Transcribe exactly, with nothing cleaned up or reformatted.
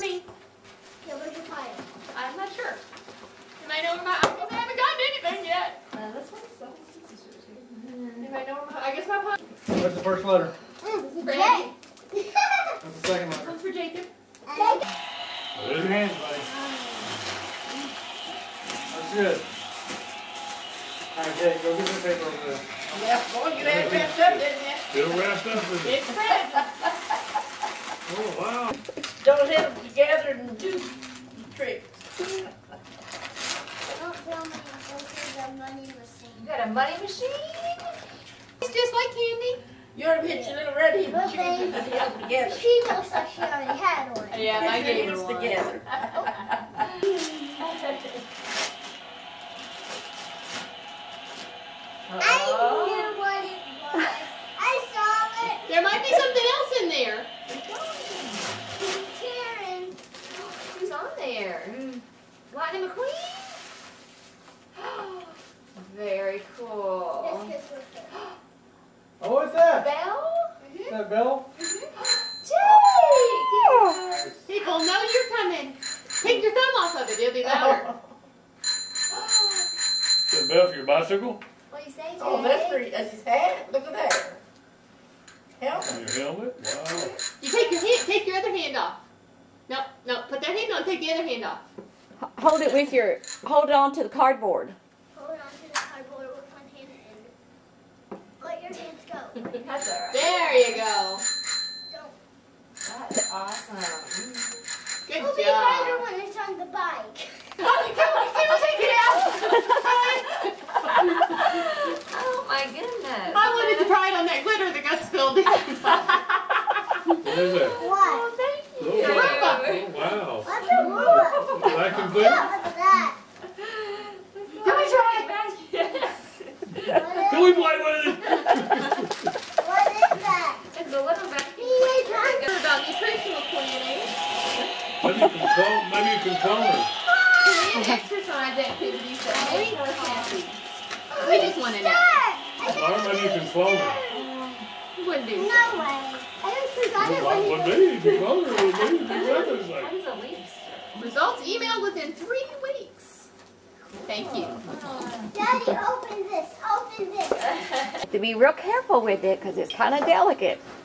me. Yeah, where's your pile? I'm not sure. Anybody know where my, I haven't gotten anything yet. Uh, this one's so Anybody know where my, I guess my pile. What's the first letter? Mm, J. What's the second letter? One's for Jacob. Jacob. Raise your hands, buddy. That's good. Alright, Jake, go get the paper over there. Yeah, boy, you had wrapped up, didn't you? Still wrapped up in it. It's Fred. Oh, wow. Don't have them together and do tricks. Don't tell me this is a money machine. You got a money machine? It's just like candy. You ought to hit your little red head Well, and she can thanks. put them together. She looks like she already had one. Yeah, I Put gave your her hands one. together. I knew what it was. I saw it. There might be something else in there. Karen. Who's on there? Lightning McQueen? Very cool. This is with it. Oh, what's that? Belle? Is that Belle? Jake! People know you're coming. Take your thumb off of it. It'll be louder. Is that Bell for your bicycle? What do you say, Jay? Oh, that's pretty. That's his hat. Look at that. Helmet. Your helmet? Wow. You take your hand, take your other hand off. No, no, put that hand on, take the other hand off. Hold it with your, hold it on to the cardboard. Hold on to the cardboard with one hand and let your hands go. That's all right. There you go. Don't. That's awesome. Good It'll be harder job. when it's on the bike. Take it out. Oh my goodness. I wanted to try it on that glitter that got spilled in. What is that? What? Oh, wow. What's a ruler? Vacuum Yeah, cleaner? look at that. Can we try it? Yes. What Can is, we play with it? what is that? It's a little vacuum. He is It's about nutritional planning. Maybe you can clone, maybe you can clone her. And exercise activities that make us happy. We just want to know. Or maybe you can clone her. Wouldn't do. No way. I just forgot it What when would you be? If you clone her, it would be exactly the same. When's a week? Results emailed within three weeks. Thank you. Daddy, open this. Open this. To be real careful with it because it's kind of delicate.